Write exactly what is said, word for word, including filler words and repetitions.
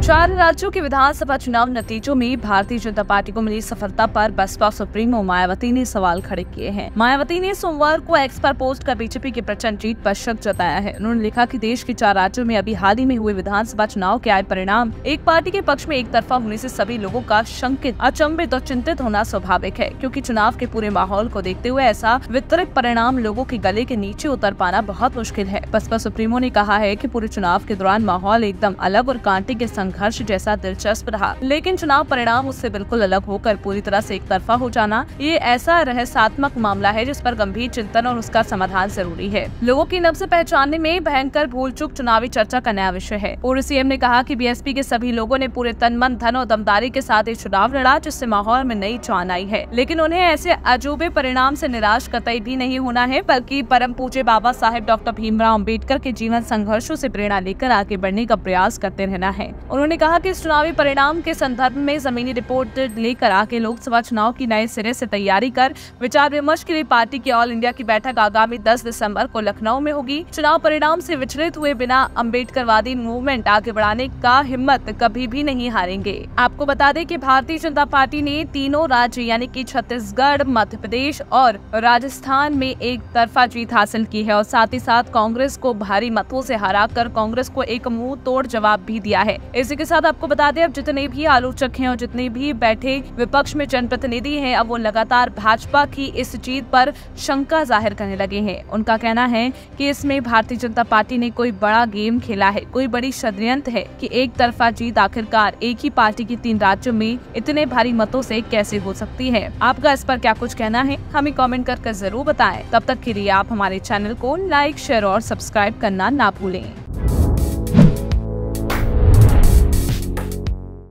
चार राज्यों के विधानसभा चुनाव नतीजों में भारतीय जनता पार्टी को मिली सफलता पर बसपा सुप्रीमो मायावती ने सवाल खड़े किए हैं। मायावती ने सोमवार को एक्स पर पोस्ट कर बीजेपी की प्रचंड जीत पर शक जताया है। उन्होंने लिखा कि देश के चार राज्यों में अभी हाल ही में हुए विधानसभा चुनाव के आए परिणाम एक पार्टी के पक्ष में एक तरफा होने से सभी लोगों का शंकित, अचंभित और चिंतित होना स्वाभाविक है, क्योंकि चुनाव के पूरे माहौल को देखते हुए ऐसा वितरित परिणाम लोगों के गले के नीचे उतर पाना बहुत मुश्किल है। बसपा सुप्रीमो ने कहा है कि पूरे चुनाव के दौरान माहौल एकदम अलग और कांटे के संघर्ष जैसा दिलचस्प रहा, लेकिन चुनाव परिणाम उससे बिल्कुल अलग होकर पूरी तरह से एक तरफा हो जाना ये ऐसा रहस्यात्मक मामला है जिस पर गंभीर चिंतन और उसका समाधान जरूरी है। लोगों की नब्ज पहचानने में भयंकर भूल चूक चुनावी चर्चा का नया विषय है। पूर्व सीएम ने कहा कि बीएसपी के सभी लोगों ने पूरे तन मन धन और दमदारी के साथ ये चुनाव लड़ा, जिससे माहौल में नई जान आई है, लेकिन उन्हें ऐसे अजूबे परिणाम से निराश कतई भी नहीं होना है, बल्कि परम पूज्य बाबा साहेब डॉक्टर भीमराव अम्बेडकर के जीवन संघर्षों से प्रेरणा लेकर आगे बढ़ने का प्रयास करते रहना है। उन्होंने कहा कि इस चुनावी परिणाम के संदर्भ में जमीनी रिपोर्ट लेकर आके लोकसभा चुनाव की नए सिरे से तैयारी कर विचार विमर्श के लिए पार्टी की ऑल इंडिया की बैठक आगामी दस दिसंबर को लखनऊ में होगी। चुनाव परिणाम से विचलित हुए बिना अम्बेडकरवादी मूवमेंट आगे बढ़ाने का हिम्मत कभी भी नहीं हारेंगे। आपको बता दें कि भारतीय जनता पार्टी ने तीनों राज्य यानी कि छत्तीसगढ़, मध्य प्रदेश और राजस्थान में एक तरफा जीत हासिल की है और साथ ही साथ कांग्रेस को भारी मतों से हराकर कांग्रेस को एक मुंह तोड़ जवाब भी दिया है। इसी के साथ आपको बता दें, अब जितने भी आलोचक हैं और जितने भी बैठे विपक्ष में जनप्रतिनिधि हैं, अब वो लगातार भाजपा की इस जीत पर शंका जाहिर करने लगे हैं। उनका कहना है कि इसमें भारतीय जनता पार्टी ने कोई बड़ा गेम खेला है, कोई बड़ी षड्यंत्र है कि एक तरफा जीत आखिरकार एक ही पार्टी की तीन राज्यों में इतने भारी मतों से कैसे हो सकती है। आपका इस पर क्या कुछ कहना है, हमें कमेंट कर कर जरूर बताएं। तब तक के लिए आप हमारे चैनल को लाइक, शेयर और सब्सक्राइब करना ना भूलें।